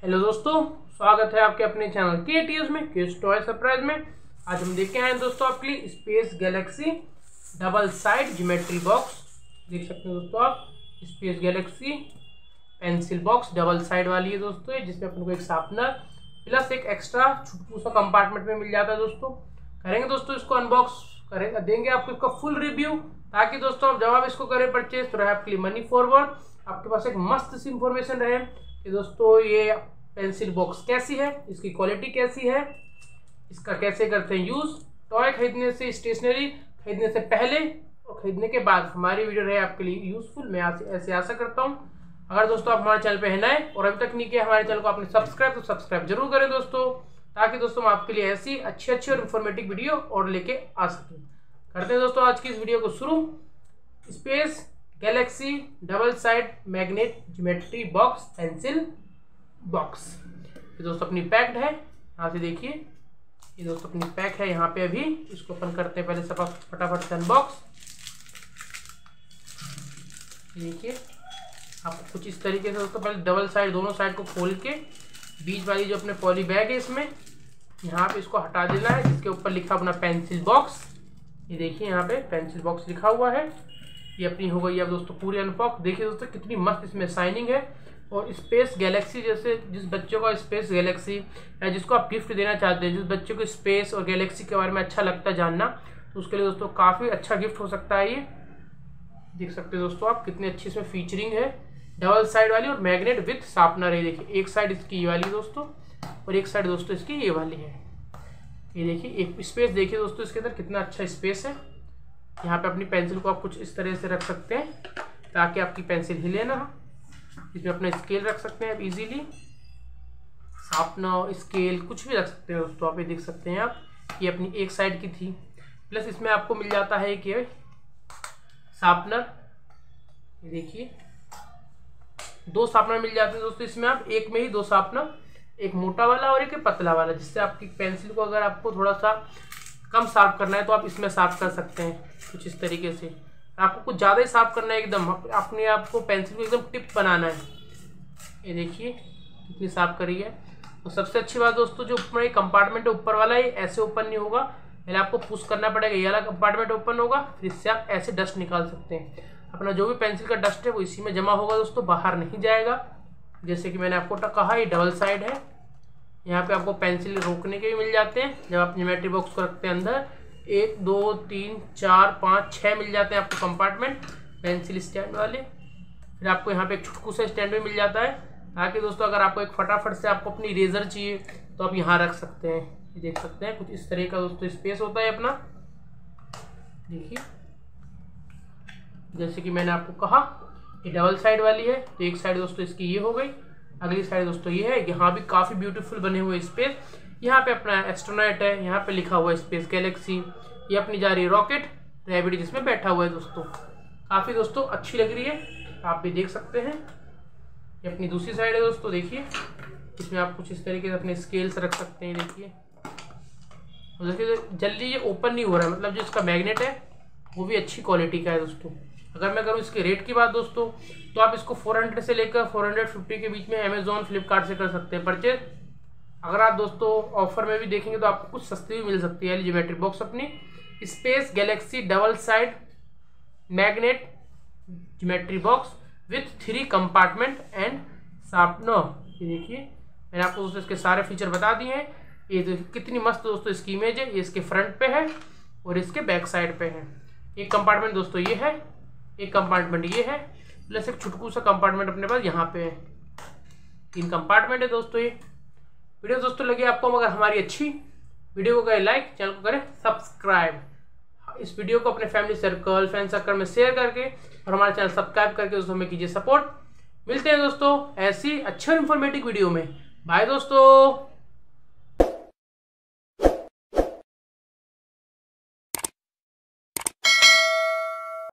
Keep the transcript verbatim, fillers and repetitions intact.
Hello दोस्तों, स्वागत है आपके अपने चैनल के टी एस में किड्स टॉय सरप्राइज में। आज हम देख के आए हैं दोस्तों आपके लिए space galaxy double side geometry box. देख सकते हैं दोस्तों आप, space galaxy pencil box double side वाली है दोस्तों, जिसमें अपन को एक शार्पनर प्लस एक एक्स्ट्रा छुटकू सा कंपार्टमेंट में मिल जाता है दोस्तों। करेंगे दोस्तों इसको अनबॉक्स, करेंगे देंगे आपको इसका फुल रिव्यू, ताकि दोस्तों आप जब आप इसको करें परचेज तो रहे आपके लिए मनी फॉरवर्ड, आपके पास एक मस्त सी इंफॉर्मेशन रहे कि दोस्तों ये पेंसिल बॉक्स कैसी है, इसकी क्वालिटी कैसी है, इसका कैसे करते हैं यूज। टॉय खरीदने से, स्टेशनरी खरीदने से पहले और खरीदने के बाद हमारी वीडियो रहे आपके लिए यूजफुल, मैं ऐसे आशा करता हूँ। अगर दोस्तों आप हमारे चैनल पे है नए और अभी तक नहीं किया हमारे चैनल को आपने सब्सक्राइब, तो सब्सक्राइब जरूर करें दोस्तों, ताकि दोस्तों हम आपके लिए ऐसी अच्छी अच्छी और इन्फॉर्मेटिव वीडियो और लेके आ सकें। करते हैं दोस्तों आज की इस वीडियो को शुरू। Space galaxy double side magnet geometry box pencil box, ये दोस्तों अपनी पैक्ड है। यहाँ से देखिए, ये दोस्तों अपनी पैक है यहाँ पे। अभी इसको ओपन करते हैं, पहले सब फटाफट से अनबॉक्स। देखिए आपको कुछ इस तरीके से दोस्तों, पहले डबल साइड दोनों साइड को खोल के बीच वाली जो अपने पॉली बैग है इसमें यहाँ पे इसको हटा देना है, जिसके ऊपर लिखा अपना पेंसिल बॉक्स। ये देखिए यहाँ पे पेंसिल बॉक्स लिखा हुआ है। ये अपनी हो गई अब दोस्तों पूरी अनबॉक्स। देखिए दोस्तों कितनी मस्त इसमें शाइनिंग है। और स्पेस गैलेक्सी, जैसे जिस बच्चों का स्पेस गैलेक्सी है, जिसको आप गिफ्ट देना चाहते हैं, जिस बच्चे को स्पेस और गैलेक्सी के बारे में अच्छा लगता है जानना, तो उसके लिए दोस्तों काफ़ी अच्छा गिफ्ट हो सकता है। ये देख सकते हैं दोस्तों आप, कितनी अच्छी इसमें फीचरिंग है, डबल साइड वाली और मैग्नेट विथ शार्पनर है। देखिए एक साइड इसकी ये वाली दोस्तों, और एक साइड दोस्तों इसकी ये वाली है। ये देखिए एक स्पेस, देखिए दोस्तों इसके अंदर कितना अच्छा स्पेस है। यहाँ पे अपनी पेंसिल को आप कुछ इस तरह से रख सकते हैं ताकि आपकी पेंसिल हिले ना। इसमें अपना स्केल रख सकते हैं आप इजीली, शार्पनर, स्केल कुछ भी रख सकते हैं दोस्तों आप। ये देख सकते हैं आप, ये अपनी एक साइड की थी। प्लस इसमें आपको मिल जाता है कि शार्पनर, ये देखिए दो शार्पनर मिल जाते हैं दोस्तों इसमें। आप एक में ही दो शार्पनर, एक मोटा वाला और एक पतला वाला, जिससे आपकी पेंसिल को अगर आपको थोड़ा सा कम शार्प करना है तो आप इसमें शार्प कर सकते हैं कुछ इस तरीके से। आपको कुछ ज़्यादा ही शार्प करना है, एकदम अपने आप को पेंसिल को एकदम टिप बनाना है। ये देखिए कितनी शार्प करी है। और सबसे अच्छी बात दोस्तों, जो ऊपर ये कंपार्टमेंट है ऊपर वाला, ये ऐसे ओपन नहीं होगा, पहले आपको पुश करना पड़ेगा, ये वाला कंपार्टमेंट ओपन होगा, फिर इससे आप ऐसे डस्ट निकाल सकते हैं। अपना जो भी पेंसिल का डस्ट है वो इसी में जमा होगा दोस्तों, बाहर नहीं जाएगा। जैसे कि मैंने आपको कहा, ये डबल साइड है। यहाँ पे आपको पेंसिल रोकने के भी मिल जाते हैं जब आप ज्योमेट्री बॉक्स को रखते हैं अंदर। एक दो तीन चार पाँच छः मिल जाते हैं आपको कंपार्टमेंट पेंसिल स्टैंड वाले। फिर आपको यहाँ पे एक छुटकू सा स्टैंड भी मिल जाता है, ताकि दोस्तों अगर आपको एक फटाफट से आपको अपनी इरेजर चाहिए तो आप यहाँ रख सकते हैं। ये देख सकते हैं कुछ इस तरह का दोस्तों स्पेस होता है अपना। देखिए जैसे कि मैंने आपको कहा, ये डबल साइड वाली है, तो एक साइड दोस्तों इसकी ये हो गई, अगली साइड दोस्तों ये है। यहाँ भी काफ़ी ब्यूटीफुल बने हुए स्पेस। यहाँ पे अपना एस्ट्रोनॉट है, यहाँ पे लिखा हुआ है स्पेस गैलेक्सी। ये अपनी जा रही है रॉकेट रैबिट, जिसमें बैठा हुआ है दोस्तों। काफ़ी दोस्तों अच्छी लग रही है, आप भी देख सकते हैं। ये अपनी दूसरी साइड है दोस्तों। देखिए इसमें आप कुछ इस तरीके से अपने स्केल्स रख सकते हैं। देखिए और देखिए जल्दी ये ओपन नहीं हो रहा है, मतलब जो इसका मैग्नेट है वो भी अच्छी क्वालिटी का है दोस्तों। अगर मैं करूँ इसके रेट की बात दोस्तों, तो आप इसको चार सौ से लेकर चार सौ पचास के बीच में अमेजोन फ्लिपकार्ट से कर सकते हैं परचेज। अगर आप दोस्तों ऑफर में भी देखेंगे तो आपको कुछ सस्ती भी मिल सकती है ज्योमेट्री बॉक्स अपनी space galaxy double side magnet geometry box with three compartment and sharpener. ये देखिए मैंने आपको दोस्तों इसके सारे फीचर बता दिए हैं। ये तो कितनी मस्त दोस्तों इसकी इमेज है। ये इसके फ्रंट पे है और इसके बैक साइड पे है। एक कंपार्टमेंट दोस्तों ये है, एक कंपार्टमेंट ये है, प्लस एक छुटकू सा कंपार्टमेंट अपने पास यहाँ पे है। तीन कंपार्टमेंट है दोस्तों। ये वीडियो दोस्तों लगी आपको अगर हमारी अच्छी, वीडियो को करें लाइक, चैनल को करें सब्सक्राइब। इस वीडियो को अपने फैमिली सर्कल, फ्रेंड सर्कल में शेयर करके और हमारे चैनल सब्सक्राइब करके दोस्तों हमें कीजिए सपोर्ट। मिलते हैं दोस्तों ऐसी अच्छी और इन्फॉर्मेटिव वीडियो में। बाय दोस्तों।